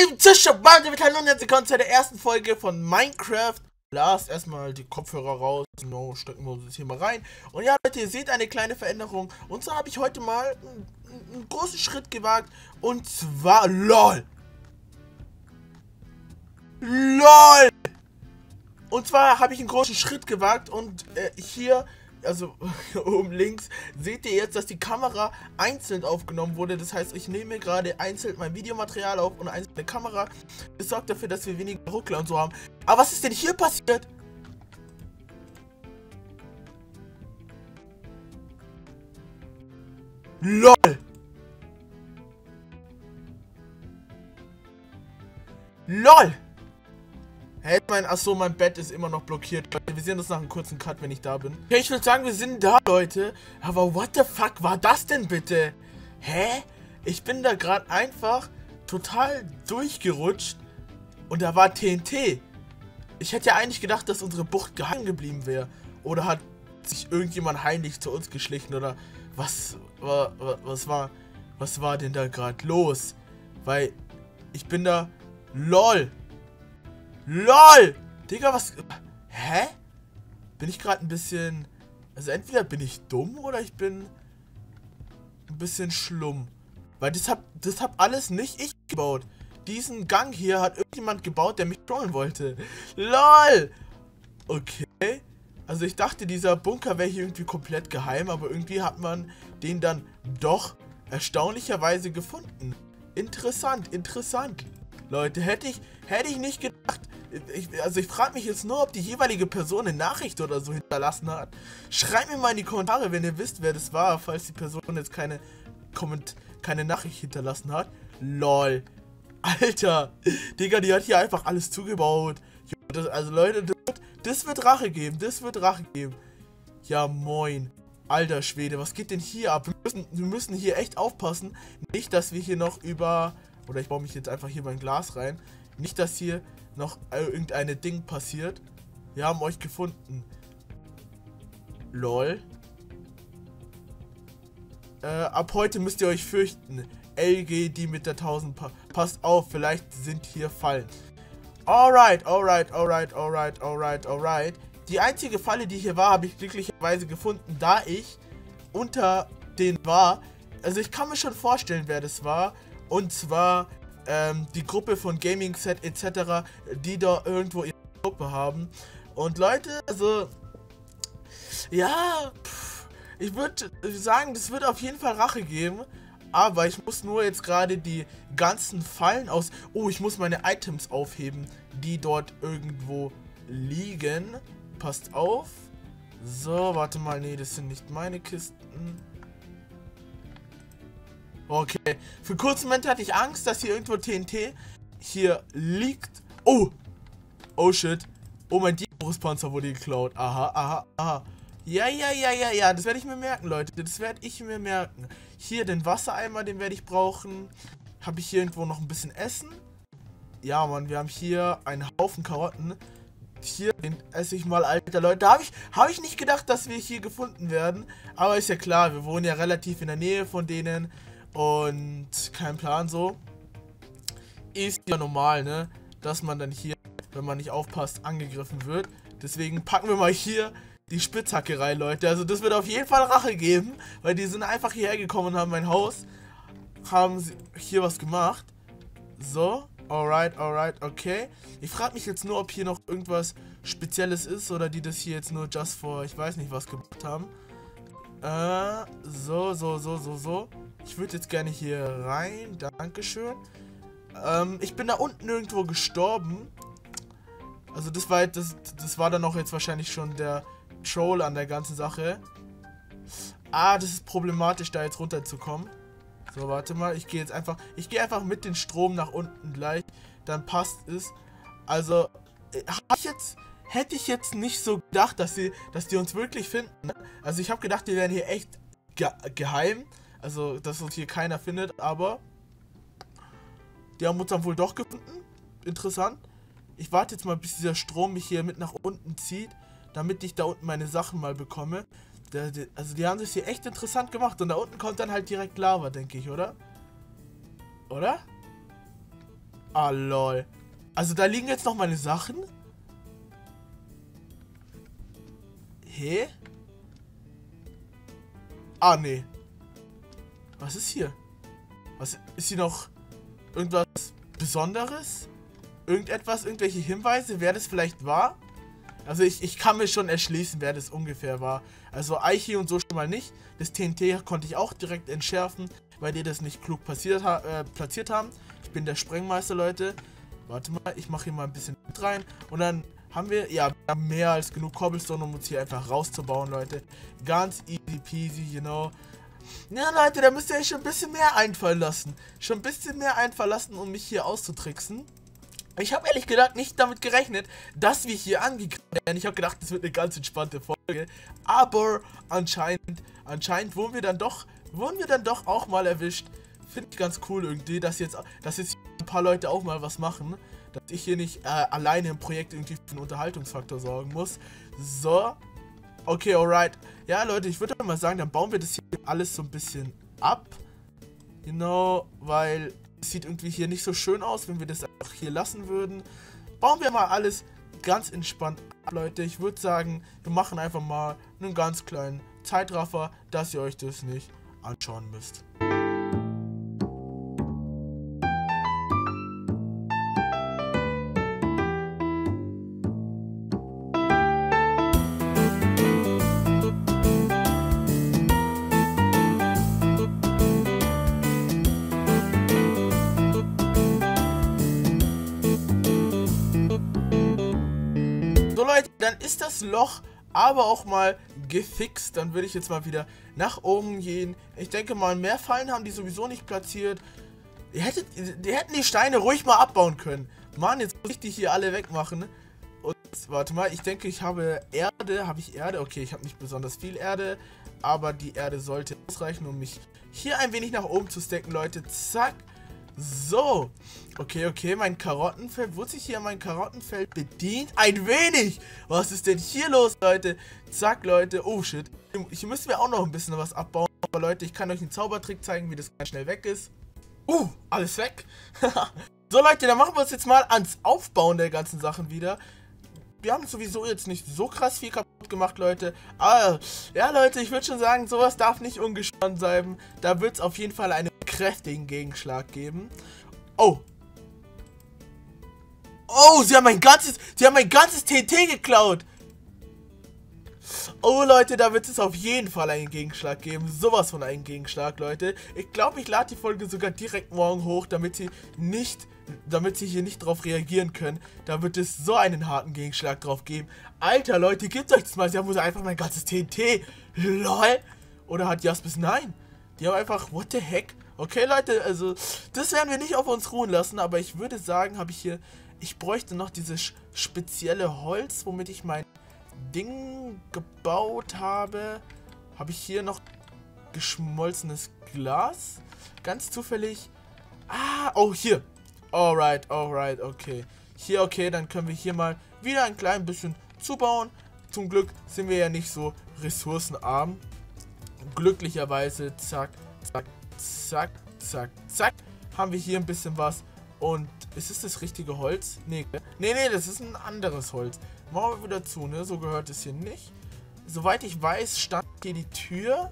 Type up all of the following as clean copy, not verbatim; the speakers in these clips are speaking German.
lieben Zuschauer, hallo und herzlich willkommen zu der ersten Folge von Minecraft. Lasst erstmal die Kopfhörer raus, no, stecken wir uns jetzt hier mal rein. Und ja, Leute, ihr seht eine kleine Veränderung. Und zwar habe ich heute mal einen großen Schritt gewagt. Und zwar, LOL! LOL! Und zwar habe ich einen großen Schritt gewagt und hier, also oben links, seht ihr jetzt, dass die Kamera einzeln aufgenommen wurde. Das heißt, ich nehme gerade einzeln mein Videomaterial auf und einzelne Kamera. Das sorgt dafür, dass wir weniger Ruckler und so haben. Aber was ist denn hier passiert? LOL! LOL! Achso, mein Bett ist immer noch blockiert. Wir sehen uns nach einem kurzen Cut, wenn ich da bin. Okay, ich würde sagen, wir sind da, Leute. Aber what the fuck war das denn bitte? Hä? Ich bin da gerade einfach total durchgerutscht. Und da war TNT. Ich hätte ja eigentlich gedacht, dass unsere Bucht geheim geblieben wäre. Oder hat sich irgendjemand heimlich zu uns geschlichen? Oder was war denn da gerade los? Weil ich bin da... LOL! LOL! Digga, was... Hä? Bin ich gerade ein bisschen... Also entweder bin ich dumm oder ich bin ein bisschen schlumm. Weil das hab alles nicht ich gebaut. Diesen Gang hier hat irgendjemand gebaut, der mich trollen wollte. LOL! Okay. Also ich dachte, dieser Bunker wäre hier irgendwie komplett geheim, aber irgendwie hat man den dann doch erstaunlicherweise gefunden. Interessant, interessant. Leute, hätte ich nicht gedacht. Also ich frage mich jetzt nur, ob die jeweilige Person eine Nachricht oder so hinterlassen hat. Schreibt mir mal in die Kommentare, wenn ihr wisst, wer das war, falls die Person jetzt keine Nachricht hinterlassen hat. LOL. Alter. Digga, die hat hier einfach alles zugebaut. Also Leute, das wird Rache geben. Das wird Rache geben. Ja, moin. Alter Schwede, was geht denn hier ab? Wir müssen hier echt aufpassen. Nicht, dass wir hier noch über... Oder ich baue mich jetzt einfach hier mein Glas rein. Nicht, dass hier noch irgendeine Ding passiert. Wir haben euch gefunden. LOL. Ab heute müsst ihr euch fürchten. LG, die mit der 1000 passt auf, vielleicht sind hier Fallen. Alright. Die einzige Falle, die hier war, habe ich glücklicherweise gefunden, da ich unter den war. Also ich kann mir schon vorstellen, wer das war. Und zwar die Gruppe von Gaming Set etc., die da irgendwo ihre Gruppe haben. Und Leute, also ja, ich würde sagen, das wird auf jeden Fall Rache geben. Aber ich muss nur jetzt gerade die ganzen Fallen aus... Oh, ich muss meine Items aufheben, die dort irgendwo liegen. Passt auf. So, warte mal, nee, das sind nicht meine Kisten. Okay, für einen kurzen Moment hatte ich Angst, dass hier irgendwo TNT hier liegt. Oh! Oh shit. Oh, mein Diabrustpanzer wurde geklaut. Aha. Ja, das werde ich mir merken, Leute. Das werde ich mir merken. Hier den Wassereimer, den werde ich brauchen. Habe ich hier irgendwo noch ein bisschen Essen? Ja, Mann, wir haben hier einen Haufen Karotten. Hier, den esse ich mal, Alter, Leute. Da hab ich nicht gedacht, dass wir hier gefunden werden. Aber ist ja klar, wir wohnen ja relativ in der Nähe von denen. Und kein Plan so. Ist ja normal, ne? Dass man dann hier, wenn man nicht aufpasst, angegriffen wird. Deswegen packen wir mal hier die Spitzhacke rein, Leute. Also das wird auf jeden Fall Rache geben. Weil die sind einfach hierher gekommen und haben mein Haus. Haben sie hier was gemacht. So. Alright, okay. Ich frage mich jetzt nur, ob hier noch irgendwas Spezielles ist. Oder die das hier jetzt nur just for, ich weiß nicht was gemacht haben. So. Ich würde jetzt gerne hier rein. Dankeschön. Ich bin da unten irgendwo gestorben. Also das war dann auch jetzt wahrscheinlich schon der Troll an der ganzen Sache. Das ist problematisch, da jetzt runterzukommen. So, warte mal. Ich gehe einfach mit dem Strom nach unten gleich. Dann passt es. Also, hätte ich jetzt nicht so gedacht, dass die uns wirklich finden. Also ich habe gedacht, die wären hier echt geheim. Also, dass uns hier keiner findet, aber die haben uns dann wohl doch gefunden. Interessant. Ich warte jetzt mal, bis dieser Strom mich hier mit nach unten zieht, damit ich da unten meine Sachen mal bekomme. Also die haben das hier echt interessant gemacht. Und da unten kommt dann halt direkt Lava, denke ich, oder? Oder? Ah, lol. Also da liegen jetzt noch meine Sachen. Hä? Ah, nee. Was ist hier? Was ist hier noch irgendwas Besonderes? Irgendwelche Hinweise, wer das vielleicht war? Also ich kann mir schon erschließen, wer das ungefähr war. Also Eichi und so schon mal nicht. Das TNT konnte ich auch direkt entschärfen, weil die das nicht klug platziert haben. Ich bin der Sprengmeister, Leute. Warte mal, ich mache hier mal ein bisschen mit rein. Und dann haben wir, ja, mehr als genug Cobblestone, um uns hier einfach rauszubauen, Leute. Ganz easy peasy, you know. Ja, Leute, da müsst ihr euch schon ein bisschen mehr einfallen lassen. Schon ein bisschen mehr einfallen lassen, um mich hier auszutricksen. Ich habe ehrlich gesagt nicht damit gerechnet, dass wir hier angegriffen werden. Ich habe gedacht, das wird eine ganz entspannte Folge. Aber anscheinend wurden wir dann doch auch mal erwischt. Finde ich ganz cool irgendwie, dass jetzt ein paar Leute auch mal was machen. Dass ich hier nicht alleine im Projekt irgendwie für einen Unterhaltungsfaktor sorgen muss. So. Okay, alright. Ja, Leute, ich würde mal sagen, dann bauen wir das hier alles so ein bisschen ab. Genau, weil es sieht irgendwie hier nicht so schön aus, wenn wir das einfach hier lassen würden. Bauen wir mal alles ganz entspannt ab, Leute. Ich würde sagen, wir machen einfach mal einen ganz kleinen Zeitraffer, dass ihr euch das nicht anschauen müsst. So Leute, dann ist das Loch aber auch mal gefixt. Dann würde ich jetzt mal wieder nach oben gehen. Ich denke mal, mehr Fallen haben die sowieso nicht platziert. Die hätten die Steine ruhig mal abbauen können. Mann, jetzt muss ich die hier alle wegmachen. Und warte mal, ich denke, ich habe Erde. Habe ich Erde? Okay, ich habe nicht besonders viel Erde. Aber die Erde sollte ausreichen, um mich hier ein wenig nach oben zu stacken, Leute. Zack. So, okay, mein Karottenfeld, wurde sich hier mein Karottenfeld bedient? Ein wenig! Was ist denn hier los, Leute? Zack, Leute, oh shit. Hier müssen wir auch noch ein bisschen was abbauen. Aber Leute, ich kann euch einen Zaubertrick zeigen, wie das ganz schnell weg ist. Alles weg. So, Leute, dann machen wir uns jetzt mal ans Aufbauen der ganzen Sachen wieder. Wir haben sowieso jetzt nicht so krass viel kaputt gemacht, Leute. Aber, ja, Leute, ich würde schon sagen, sowas darf nicht ungespannt sein. Da wird es auf jeden Fall einen kräftigen Gegenschlag geben. Oh, sie haben mein ganzes TNT geklaut. Oh, Leute, da wird es auf jeden Fall einen Gegenschlag geben. Sowas von einen Gegenschlag, Leute. Ich glaube, ich lade die Folge sogar direkt morgen hoch, damit sie hier nicht drauf reagieren können. Da wird es so einen harten Gegenschlag drauf geben. Alter, Leute, gebt euch das mal. Sie haben wohl einfach mein ganzes TNT. LOL. Oder hat Jaspis? Nein. Die haben einfach, what the heck? Okay, Leute, also, das werden wir nicht auf uns ruhen lassen. Aber ich würde sagen, ich bräuchte noch dieses spezielle Holz, womit ich mein Ding gebaut habe. Habe ich hier noch geschmolzenes Glas? Ganz zufällig. Oh, hier. Alright, okay. Hier, okay, dann können wir hier mal wieder ein klein bisschen zubauen. Zum Glück sind wir ja nicht so ressourcenarm. Glücklicherweise, zack, zack, zack, zack, zack, haben wir hier ein bisschen was. Und ist es das richtige Holz? Nee, das ist ein anderes Holz. Machen wir wieder zu, ne? So gehört es hier nicht. Soweit ich weiß, stand hier die Tür.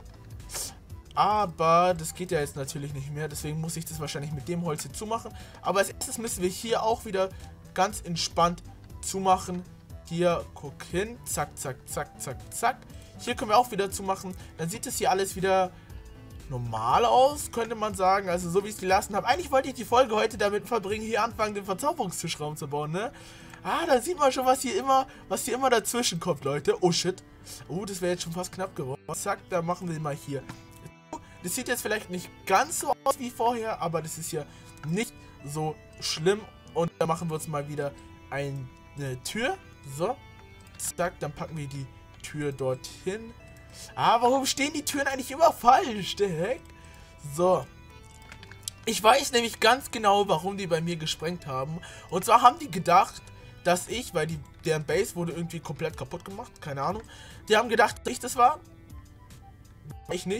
Aber das geht ja jetzt natürlich nicht mehr. Deswegen muss ich das wahrscheinlich mit dem Holz hier zumachen. Aber als erstes müssen wir hier auch wieder ganz entspannt zumachen. Hier, guck hin. Zack, zack, zack, zack, zack. Hier können wir auch wieder zumachen. Dann sieht es hier alles wieder normal aus, könnte man sagen. Also so wie ich es gelassen habe. Eigentlich wollte ich die Folge heute damit verbringen, hier anfangen, den Verzauberungstischraum zu bauen, ne? Da sieht man schon, was hier immer dazwischen kommt, Leute. Oh, shit. Oh, das wäre jetzt schon fast knapp geworden. Zack, da machen wir mal hier. Das sieht jetzt vielleicht nicht ganz so aus wie vorher, aber das ist ja nicht so schlimm. Und da machen wir uns mal wieder eine Tür. So. Zack, dann packen wir die Tür dorthin. Warum stehen die Türen eigentlich immer falsch? Der Heck? So. Ich weiß nämlich ganz genau, warum die bei mir gesprengt haben. Und zwar haben die gedacht, dass weil deren Base wurde irgendwie komplett kaputt gemacht. Keine Ahnung. Die haben gedacht, dass ich das war. Ich nicht.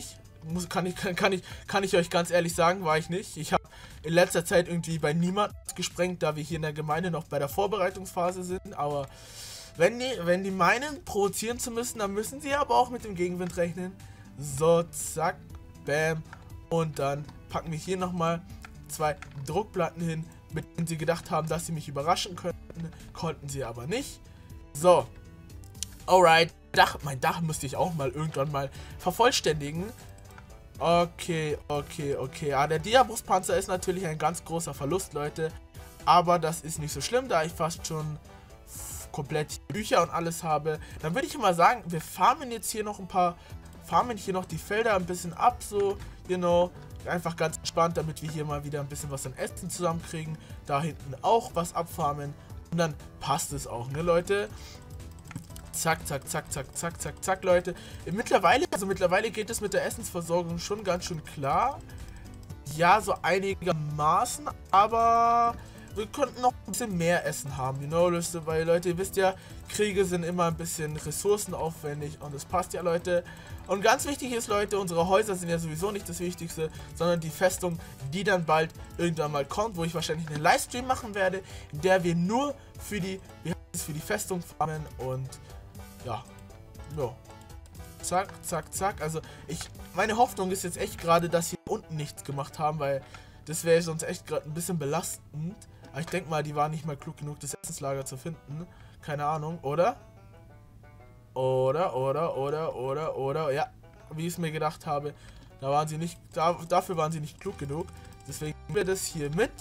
kann ich euch ganz ehrlich sagen, war ich nicht. Ich habe in letzter Zeit irgendwie bei niemandem gesprengt, da wir hier in der Gemeinde noch bei der Vorbereitungsphase sind. Aber wenn die meinen, provozieren zu müssen, dann müssen sie aber auch mit dem Gegenwind rechnen. So, zack, bam. Und dann packen wir hier nochmal 2 Druckplatten hin, mit denen sie gedacht haben, dass sie mich überraschen könnten. Konnten sie aber nicht. So, alright. Mein Dach müsste ich auch mal irgendwann mal vervollständigen. Okay. Ja, der Diabrustpanzer ist natürlich ein ganz großer Verlust, Leute. Aber das ist nicht so schlimm, da ich fast schon komplett Bücher und alles habe. Dann würde ich mal sagen, wir farmen jetzt hier noch die Felder ein bisschen ab, so, you know, einfach ganz entspannt, damit wir hier mal wieder ein bisschen was an Essen zusammenkriegen. Da hinten auch was abfarmen und dann passt es auch, ne, Leute? Zack, Leute. Mittlerweile geht es mit der Essensversorgung schon ganz schön klar. Ja, so einigermaßen, aber wir könnten noch ein bisschen mehr Essen haben, you know, weil, Leute, ihr wisst ja, Kriege sind immer ein bisschen ressourcenaufwendig und das passt ja, Leute. Und ganz wichtig ist, Leute, unsere Häuser sind ja sowieso nicht das Wichtigste, sondern die Festung, die dann bald irgendwann mal kommt, wo ich wahrscheinlich einen Livestream machen werde, in der wir nur für die Festung farmen und ja. Zack. Also meine Hoffnung ist jetzt echt gerade, dass hier unten nichts gemacht haben, weil das wäre sonst echt gerade ein bisschen belastend. Aber ich denke mal, die waren nicht mal klug genug, das Essenslager zu finden. Keine Ahnung, oder? Oder, ja, wie ich es mir gedacht habe, dafür waren sie nicht klug genug. Deswegen nehmen wir das hier mit.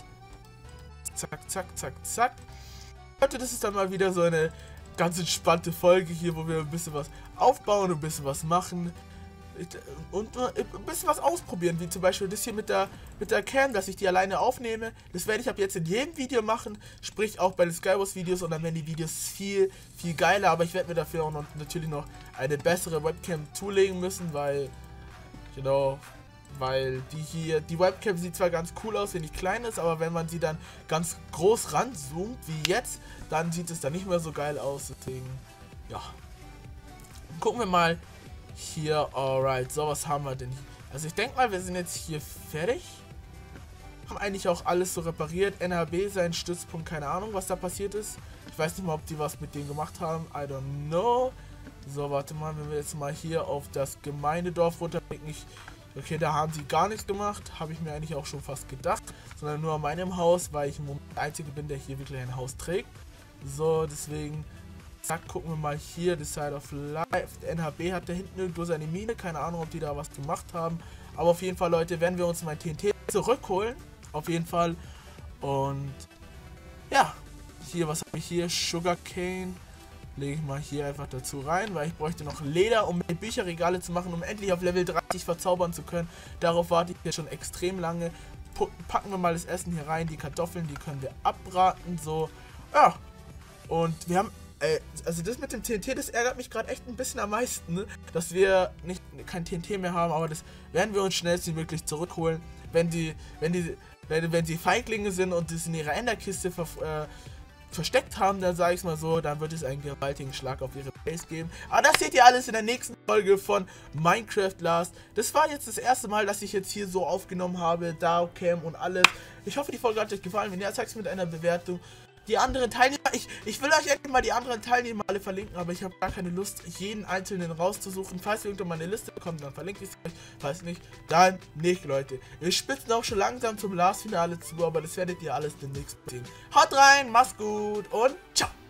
Zack. Leute, das ist dann mal wieder so eine ganz entspannte Folge hier, wo wir ein bisschen was aufbauen, ein bisschen was machen und ein bisschen was ausprobieren, wie zum Beispiel das hier mit der Cam, dass ich die alleine aufnehme. Das werde ich ab jetzt in jedem Video machen, sprich auch bei den Skywars Videos, und dann werden die Videos viel geiler, aber ich werde mir dafür auch natürlich noch eine bessere Webcam zulegen müssen, weil, genau, weil die Webcam sieht zwar ganz cool aus, wenn die klein ist, aber wenn man sie dann ganz groß ranzoomt, wie jetzt, dann sieht es dann nicht mehr so geil aus, deswegen, ja. Gucken wir mal hier, alright, so, was haben wir denn hier? Also ich denke mal, wir sind jetzt hier fertig. Haben eigentlich auch alles so repariert, NHB, sein Stützpunkt, keine Ahnung, was da passiert ist. Ich weiß nicht mal, ob die was mit denen gemacht haben, I don't know. So, warte mal, wenn wir jetzt mal hier auf das Gemeindedorf runterblicken, okay, da haben sie gar nichts gemacht, habe ich mir eigentlich auch schon fast gedacht, sondern nur an meinem Haus, weil ich im Moment der Einzige bin, der hier wirklich ein Haus trägt. So, deswegen, zack, gucken wir mal hier, The Side of Life. Der NHB hat da hinten irgendwo seine Mine, keine Ahnung, ob die da was gemacht haben, aber auf jeden Fall, Leute, werden wir uns mein TNT zurückholen, auf jeden Fall. Und ja, hier, was habe ich hier? Sugarcane. Lege ich mal hier einfach dazu rein, weil ich bräuchte noch Leder, um mir Bücherregale zu machen, um endlich auf Level 30 verzaubern zu können. Darauf warte ich hier schon extrem lange. Packen wir mal das Essen hier rein, die Kartoffeln, die können wir abbraten, so. Ja, und wir haben, also das mit dem TNT, das ärgert mich gerade echt ein bisschen am meisten, ne? Dass wir kein TNT mehr haben, aber das werden wir uns schnellstmöglich zurückholen, wenn sie Feiglinge sind und das in ihrer Enderkiste versteckt haben, dann sage ich es mal so, dann wird es einen gewaltigen Schlag auf ihre Base geben. Aber das seht ihr alles in der nächsten Folge von Minecraft Last. Das war jetzt das erste Mal, dass ich jetzt hier so aufgenommen habe, Cam und alles. Ich hoffe, die Folge hat euch gefallen. Wenn ja, zeigt es mit einer Bewertung. Die anderen Teilnehmer, ich will euch endlich mal die anderen Teilnehmer alle verlinken, aber ich habe gar keine Lust, jeden einzelnen rauszusuchen. Falls ihr irgendwann mal eine Liste bekommt, dann verlinke ich es euch. Falls nicht, dann nicht, Leute. Wir spitzen auch schon langsam zum Last-Finale zu, aber das werdet ihr alles demnächst sehen. Haut rein, macht's gut und ciao!